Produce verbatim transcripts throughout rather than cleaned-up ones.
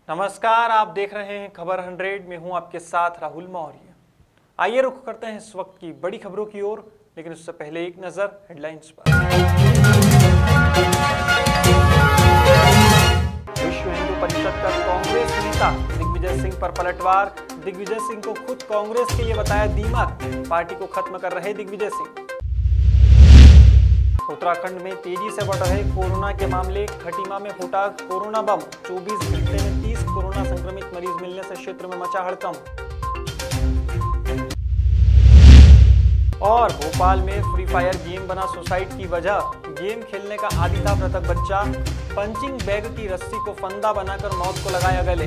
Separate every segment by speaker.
Speaker 1: नमस्कार, आप देख रहे हैं खबर हंड्रेड में हूं आपके साथ राहुल मौर्य। आइए रुख करते हैं इस वक्त की बड़ी खबरों की ओर, लेकिन उससे पहले एक नजर हेडलाइंस पर। विश्व हिंदू परिषद का कांग्रेस नेता दिग्विजय सिंह पर पलटवार। दिग्विजय सिंह को खुद कांग्रेस के लिए बताया दीमक, पार्टी को खत्म कर रहे दिग्विजय सिंह। उत्तराखंड में तेजी से बढ़ रहे कोरोना के मामले, खटीमा में फूटा कोरोना बम। चौबीस घंटे में तीस कोरोना संक्रमित मरीज मिलने से क्षेत्र में मचा हड़कंप। और भोपाल में फ्री फायर गेम बना सुसाइड की वजह, गेम खेलने का आदी था मृतक बच्चा। पंचिंग बैग की रस्सी को फंदा बनाकर मौत को लगाया गले।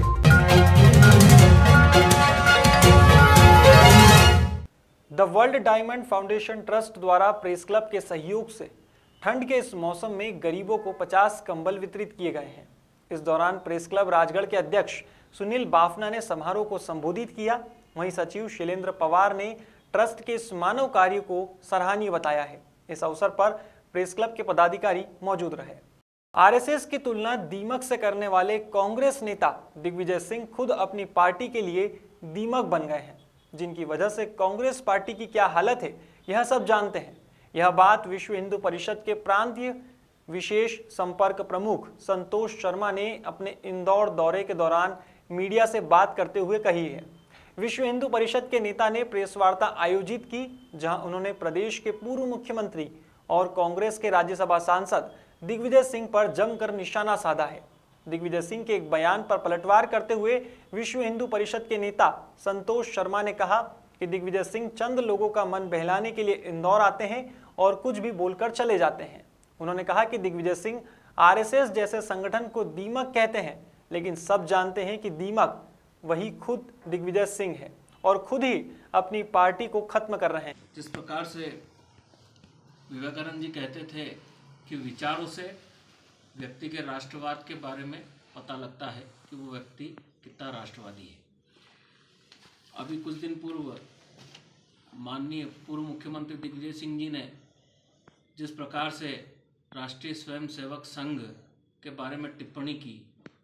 Speaker 1: The World Diamond Foundation Trust द्वारा प्रेस क्लब के सहयोग से ठंड के इस मौसम में गरीबों को पचास कंबल वितरित किए गए हैं। इस दौरान प्रेस क्लब राजगढ़ के अध्यक्ष सुनील बाफना ने समारोह को संबोधित किया। वहीं सचिव शैलेंद्र पवार ने ट्रस्ट के इस मानव कार्य को सराहनीय बताया है। इस अवसर पर प्रेस क्लब के पदाधिकारी मौजूद रहे। आरएसएस की तुलना दीमक से करने वाले कांग्रेस नेता दिग्विजय सिंह खुद अपनी पार्टी के लिए दीमक बन गए हैं, जिनकी वजह से कांग्रेस पार्टी की क्या हालत है यह सब जानते हैं। यह बात विश्व हिंदू परिषद के प्रांतीय विशेष संपर्क प्रमुख संतोष शर्मा ने अपने इंदौर दौरे के दौरान मीडिया से बात करते हुए कही है। विश्व हिंदू परिषद के नेता ने प्रेस वार्ता आयोजित की, जहां उन्होंने प्रदेश के पूर्व मुख्यमंत्री और कांग्रेस के राज्यसभा सांसद दिग्विजय सिंह पर जमकर निशाना साधा है। दिग्विजय सिंह के एक बयान पर पलटवार करते हुए विश्व हिंदू परिषद के नेता संतोष शर्मा ने कहा कि दिग्विजय सिंह चंद लोगों का मन बहलाने के लिए इंदौर आते हैं और कुछ भी बोलकर चले जाते हैं। उन्होंने कहा कि दिग्विजय सिंह आरएसएस जैसे संगठन को दीमक कहते हैं, लेकिन सब जानते हैं कि दीमक वही खुद दिग्विजय सिंह है और खुद ही अपनी पार्टी को खत्म कर रहे हैं।
Speaker 2: जिस प्रकार से विवेकानंद जी कहते थे कि विचारों से व्यक्ति के राष्ट्रवाद के बारे में पता लगता है कि वो व्यक्ति कितना राष्ट्रवादी है। अभी कुछ दिन पूर्व माननीय पूर्व मुख्यमंत्री दिग्विजय सिंह जी ने जिस प्रकार से राष्ट्रीय स्वयंसेवक संघ के बारे में टिप्पणी की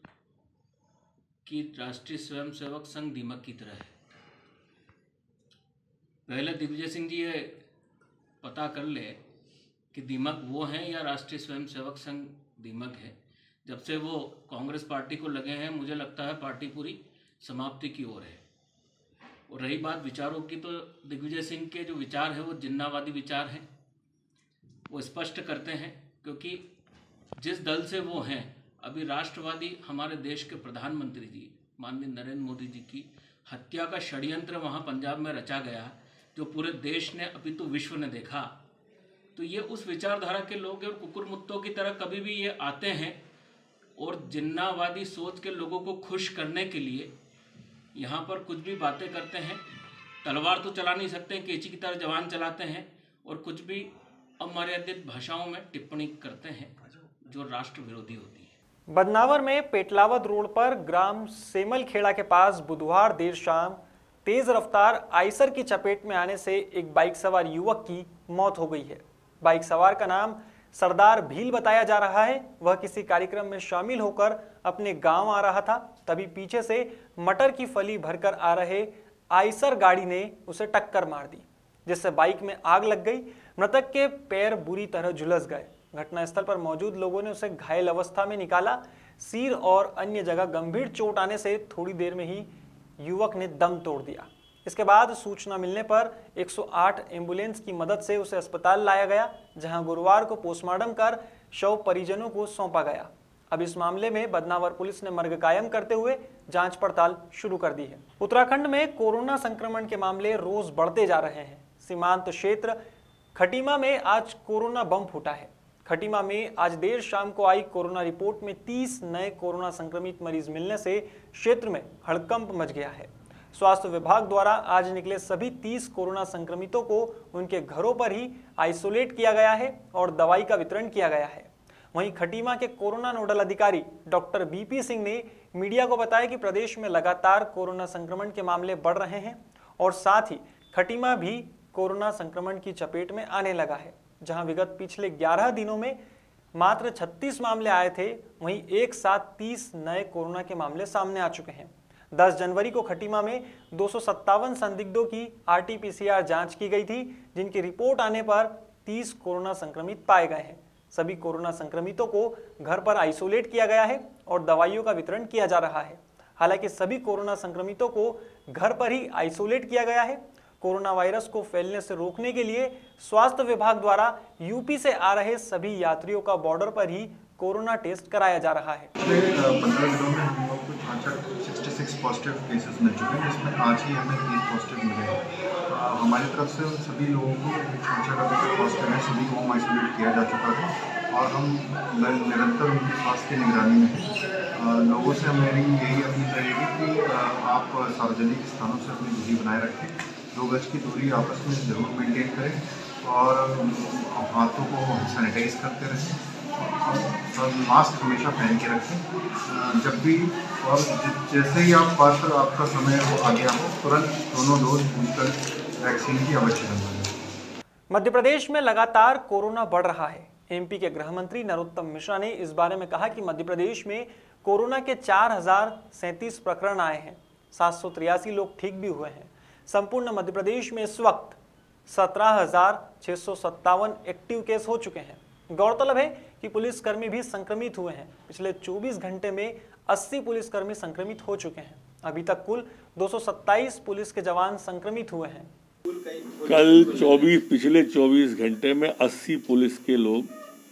Speaker 2: कि राष्ट्रीय स्वयंसेवक संघ दीमक की तरह है। पहले दिग्विजय सिंह जी ये पता कर ले कि दीमक वो हैं या राष्ट्रीय स्वयंसेवक संघ दीमक है। जब से वो कांग्रेस पार्टी को लगे हैं, मुझे लगता है पार्टी पूरी समाप्ति की ओर है। और रही बात विचारों की, तो दिग्विजय सिंह के जो विचार है वो जिन्नावादी विचार हैं। वो स्पष्ट करते हैं, क्योंकि जिस दल से वो हैं, अभी राष्ट्रवादी हमारे देश के प्रधानमंत्री जी माननीय नरेंद्र मोदी जी की हत्या का षड्यंत्र वहाँ पंजाब में रचा गया, जो पूरे देश ने अभी तो विश्व ने देखा। तो ये उस विचारधारा के लोग हैं और कुकुर मुत्तों की तरह कभी भी ये आते हैं और जिन्नावादी सोच के लोगों को खुश करने के लिए यहाँ पर कुछ भी बातें करते हैं। तलवार तो चला नहीं सकते, केची की तरह जवान चलाते हैं और कुछ भी अमर्यादित भाषाओं में टिप्पणी करते हैं जो राष्ट्र विरोधी होती है।
Speaker 1: बदनावर में पेटलावद रोड पर ग्राम सेमल खेड़ा के पास बुधवार देर शाम तेज रफ्तार आइसर की चपेट में आने से एक बाइक सवार युवक की मौत हो गई है। बाइक सवार का नाम सरदार भील बताया जा रहा है। वह किसी कार्यक्रम में शामिल होकर अपने गांव आ रहा था, तभी पीछे से मटर की फली भरकर आ रहे आइसर गाड़ी ने उसे टक्कर मार दी, जिससे बाइक में आग लग गई। मृतक के पैर बुरी तरह झुलस गए। घटनास्थल पर मौजूद लोगों ने उसे घायल अवस्था में निकाला। सिर और अन्य जगह गंभीर चोट आने से थोड़ी देर में ही युवक ने दम तोड़ दिया। इसके बाद सूचना मिलने पर एक सौ आठ एम्बुलेंस की मदद से उसे अस्पताल लाया गया, जहां गुरुवार को पोस्टमार्टम कर शव परिजनों को सौंपा गया। अब इस मामले में बदनावर पुलिस ने मर्ग कायम करते हुए जांच पड़ताल शुरू कर दी है। उत्तराखंड में कोरोना संक्रमण के मामले रोज बढ़ते जा रहे हैं। सीमांत क्षेत्र खटीमा में आज कोरोना बम फूटा है। खटीमा में आज देर शाम को आई कोरोना रिपोर्ट में तीस नए कोरोना संक्रमित मरीज मिलने से क्षेत्र में हड़कंप मच गया है। स्वास्थ्य विभाग द्वारा आज निकले सभी तीस कोरोना संक्रमितों को उनके घरों पर ही आइसोलेट किया गया है और दवाई का वितरण किया गया है। वहीं खटीमा के कोरोना नोडल अधिकारी डॉक्टर बीपी सिंह ने मीडिया को बताया कि प्रदेश में लगातार कोरोना संक्रमण के मामले बढ़ रहे हैं और साथ ही खटीमा भी कोरोना संक्रमण की चपेट में आने लगा है, जहां विगत पिछले ग्यारह दिनों में मात्र छत्तीस मामले आए थे, वहीं एक साथ तीस नए कोरोना के मामले सामने आ चुके हैं। दस जनवरी को खटीमा में दो सौ सत्तावन संदिग्धों की R T P C R जांच की गई थी, जिनकी रिपोर्ट आने पर तीस कोरोना संक्रमित पाए गए हैं। सभी कोरोना संक्रमितों को घर पर आइसोलेट किया गया है और दवाइयों का वितरण किया जा रहा है। हालांकि सभी कोरोना संक्रमितों को घर पर ही आइसोलेट किया गया है। कोरोना वायरस को फैलने से रोकने के लिए स्वास्थ्य विभाग द्वारा यूपी से आ रहे सभी यात्रियों का बॉर्डर पर ही कोरोना टेस्ट कराया जा रहा है।
Speaker 3: पंद्रह दिनों में हम लोग को छियासठ पॉजिटिव केसेस मिल चुके हैं, जिसमें आज ही हमें तीस पॉजिटिव मिले हैं। हमारी तरफ से सभी लोगों को छाछठ अभी पॉजिटिव है, सभी को होम आइसोलेट किया जा चुका है और हम निरंतर उनकी स्वास्थ्य की निगरानी में हैं। लोगों से मेरी यही अपील रहेगी कि आप सार्वजनिक स्थानों से अपनी दूरी बनाए रखें, दो गज की दूरी आपस में ज़रूर मेंटेन करें और हाथों को सैनिटाइज करते रहें और मास्क हमेशा पहन के रखें जब भी, और जैसे ही आप पात्र आपका समय हो आ गया हो तुरंत दोनों डोज बूस्टर वैक्सीन की आवश्यकता है।
Speaker 1: मध्य प्रदेश में लगातार कोरोना बढ़ रहा है। एमपी के गृह मंत्री नरोत्तम मिश्रा ने इस बारे में कहा कि मध्य प्रदेश में कोरोना के चार हजार सैंतीस प्रकरण आए हैं, सात सौ तिरासी लोग ठीक भी हुए हैं। संपूर्ण मध्य प्रदेश में इस वक्त सत्रह हजार छह सौ सत्तावन एक्टिव केस हो चुके हैं। गौरतलब है कि पुलिसकर्मी भी संक्रमित हुए हैं। पिछले चौबीस घंटे में अस्सी पुलिसकर्मी संक्रमित हो चुके हैं। अभी तक कुल दो सौ सत्ताईस पुलिस के जवान संक्रमित हुए हैं।
Speaker 4: कल चौबीस पिछले चौबीस घंटे में अस्सी पुलिस के लोग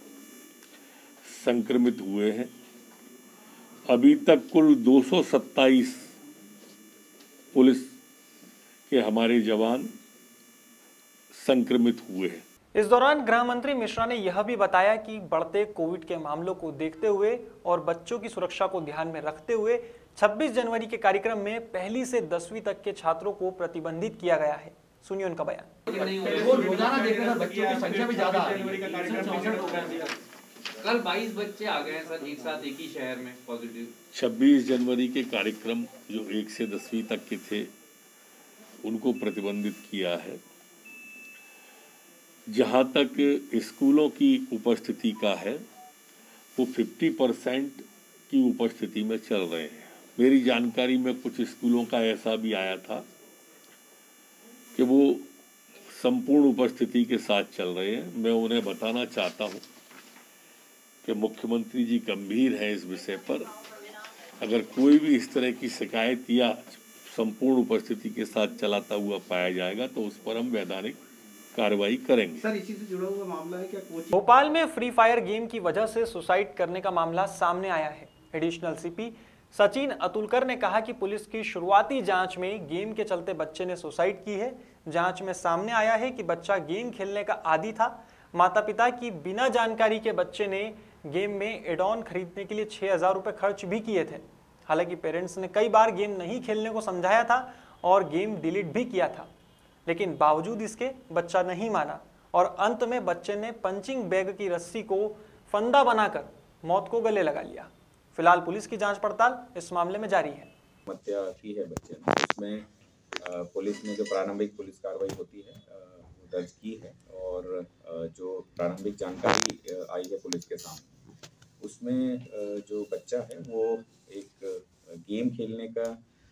Speaker 4: संक्रमित हुए हैं। अभी तक कुल दो सौ सत्ताईस पुलिस के हमारे जवान संक्रमित हुए हैं।
Speaker 1: इस दौरान गृह मंत्री मिश्रा ने यह भी बताया कि बढ़ते कोविड के मामलों को देखते हुए और बच्चों की सुरक्षा को ध्यान में रखते हुए छब्बीस जनवरी के कार्यक्रम में पहली से दसवीं तक के छात्रों को प्रतिबंधित किया गया है। सुनिए उनका बयान।
Speaker 5: वो रोजाना देख रहे हैं, बच्चों की संख्या भी ज्यादा आ रही है।
Speaker 6: कल बाईस बच्चे आ गए हैं सर एक साथ एक ही शहर में पॉजिटिव।
Speaker 4: छब्बीस जनवरी के कार्यक्रम जो एक से दसवीं तक के थे उनको प्रतिबंधित किया है। जहाँ तक स्कूलों की उपस्थिति का है वो पचास परसेंट की उपस्थिति में चल रहे हैं। मेरी जानकारी में कुछ स्कूलों का ऐसा भी आया था कि वो संपूर्ण उपस्थिति के साथ चल रहे हैं। मैं उन्हें बताना चाहता हूँ कि मुख्यमंत्री जी गंभीर हैं इस विषय पर। अगर कोई भी इस तरह की शिकायत या संपूर्ण उपस्थिति के साथ चलाता हुआ पाया जाएगा तो उस पर हम वैधानिक कार्रवाई करेंगे।
Speaker 5: सर इसी से जुड़ा हुआ मामला है क्या? कोचिंग
Speaker 1: भोपाल में फ्री फायर गेम की वजह से सुसाइड करने का मामला सामने आया है। एडिशनल सीपी सचिन अतुलकर ने कहा कि पुलिस की शुरुआती जांच में गेम के चलते बच्चे ने सुसाइड की है। जांच में सामने आया है कि बच्चा गेम खेलने का आदी था। माता पिता की बिना जानकारी के बच्चे ने गेम में एडॉन खरीदने के लिए छह हजार रुपये खर्च भी किए थे। हालांकि पेरेंट्स ने कई बार गेम नहीं खेलने को समझाया था और गेम डिलीट भी किया था, लेकिन बावजूद इसके बच्चा नहीं माना और अंत में बच्चे ने पंचिंग बैग की रस्सी को फंदा बनाकर मौत को गले लगा लिया। फिलहाल पुलिस की जांच पड़ताल इस मामले में जारी है।
Speaker 7: हत्या की है बच्चे ने, उसमें पुलिस ने जो प्रारंभिक पुलिस कार्रवाई होती है वो दर्ज की है और जो प्रारंभिक जानकारी आई है पुलिस के सामने उसमें जो बच्चा है वो एक गेम खेलने का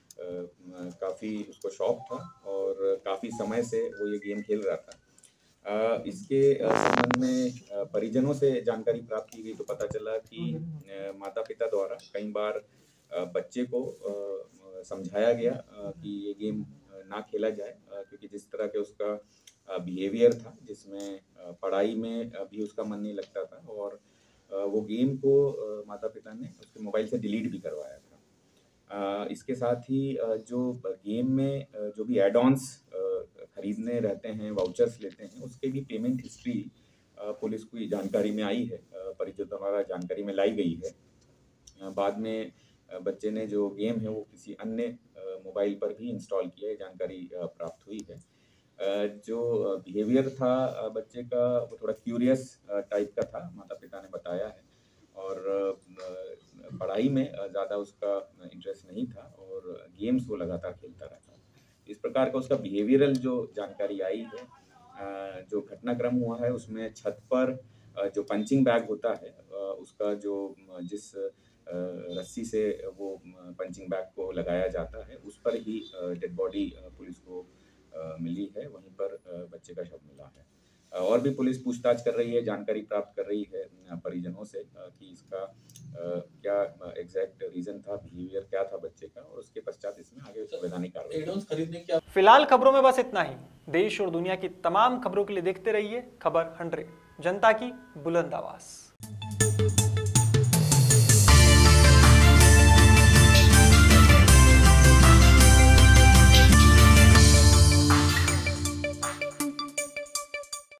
Speaker 7: काफ़ी उसको शौक था और काफ़ी समय से वो ये गेम खेल रहा था। इसके संबंध में परिजनों से जानकारी प्राप्त की गई तो पता चला कि माता पिता द्वारा कई बार बच्चे को समझाया गया कि ये गेम ना खेला जाए, क्योंकि जिस तरह के उसका बिहेवियर था जिसमें पढ़ाई में भी उसका मन नहीं लगता था और वो गेम को माता पिता ने उसके मोबाइल से डिलीट भी करवाया था। इसके साथ ही जो गेम में जो भी एड ऑन्स खरीदने रहते हैं, वाउचर्स लेते हैं, उसके भी पेमेंट हिस्ट्री पुलिस को जानकारी में आई है, परिजनों द्वारा जानकारी में लाई गई है। बाद में बच्चे ने जो गेम है वो किसी अन्य मोबाइल पर भी इंस्टॉल किया है, जानकारी प्राप्त हुई है। जो बिहेवियर था बच्चे का वो थोड़ा क्यूरियस टाइप का था, माता पिता ने बताया है, और पढ़ाई में ज़्यादा उसका इंटरेस्ट नहीं था और गेम्स वो लगातार खेलता रहता। इस प्रकार का उसका बिहेवियरल जो जानकारी आई है, जो घटनाक्रम हुआ है उसमें छत पर जो पंचिंग बैग होता है उसका जो जिस रस्सी से वो पंचिंग बैग को लगाया जाता है उस पर ही डेड बॉडी पुलिस को मिली है, वहीं पर बच्चे का शव मिला है। और भी पुलिस पूछताछ कर रही है, जानकारी प्राप्त कर रही है परिजनों से कि इसका क्या एग्जैक्ट रीजन था, बिहेवियर क्या था बच्चे का, और उसके पश्चात इसमें आगे संवैधानिक कार्रवाई खरीदने की।
Speaker 1: फिलहाल खबरों में बस इतना ही। देश और दुनिया की तमाम खबरों के लिए देखते रहिए खबर हंड्रेड, जनता की बुलंद आवाज।